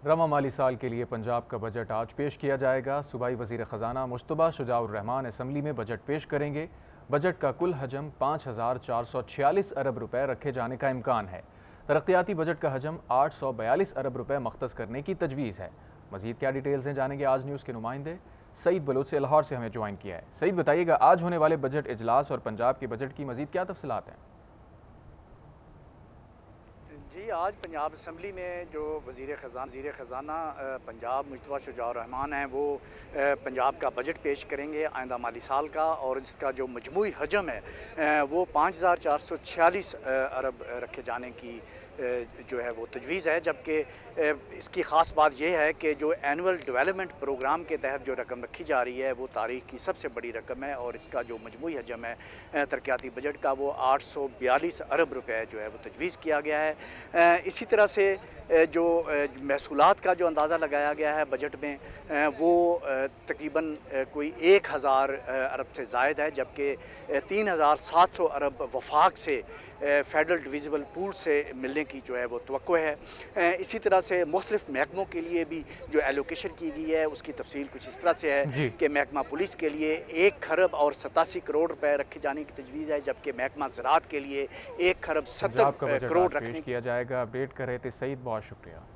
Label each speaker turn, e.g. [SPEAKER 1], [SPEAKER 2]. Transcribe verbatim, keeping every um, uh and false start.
[SPEAKER 1] रवा माली साल के लिए पंजाब का बजट आज पेश किया जाएगा। सूबाई वज़ीर ख़जाना मुश्तबा शुजाउर रहमान असम्बली में बजट पेश करेंगे। बजट का कुल हजम पाँच हज़ार चार सौ छियालीस अरब रुपए रखे जाने का इम्कान है। तरक्याती बजट का हजम आठ सौ बयालीस अरब रुपए मख्तस करने की तजवीज़ है। मज़ीद क्या डिटेल्स हैं जानेंगे आज न्यूज़ के नुमाइंदे सईद बलोच से लाहौर से हमें ज्वाइन किया है। सईद, बताइएगा आज होने वाले बजट इजलास और पंजाब के बजट की मज़ीद क्या तफसीलात हैं?
[SPEAKER 2] जी, आज पंजाब असम्बली में जो वज़ीर ख़ज़ाना वज़ीर ख़ज़ाना पंजाब मुश्तबा शुजाउर रहमान हैं, वो पंजाब का बजट पेश करेंगे आइंदा माली साल का, और इसका जो मजमूई हजम है वो पाँच हज़ार चार सौ छियालीस अरब रखे जाने की जो है वो तजवीज़ है। जबकि इसकी ख़ास बात यह है कि जो एनुअल डेवलपमेंट प्रोग्राम के तहत जो रकम रखी जा रही है वो तारीख़ की सबसे बड़ी रकम है, और इसका जो मजमूई हजम है तरक्याती बजट का वो आठ सौ बयालीस अरब रुपये जो है वो तजवीज़ किया गया है। इसी तरह से जो महसूलात का जो अंदाज़ा लगाया गया है बजट में, वो तकरीबन कोई एक हज़ार अरब से ज़ायद है, जबकि तीन हज़ार सात सौ अरब वफाक से फेडरल डिविजिबल पूल से मिलने की जो है वो तवक्को है। इसी तरह से मुख्तलिफ महकमों के लिए भी जो एलोकेशन की गई है उसकी तफसील कुछ इस तरह से है कि महकमा पुलिस के लिए एक खरब और सतासी करोड़ रुपए रखे जाने की तजवीज़ है, जबकि महकमा ज़राअत के लिए एक खरब सत्तर करोड़ रखने
[SPEAKER 1] किया जाएगा। अपडेट कर रहे थे सईद, बहुत शुक्रिया।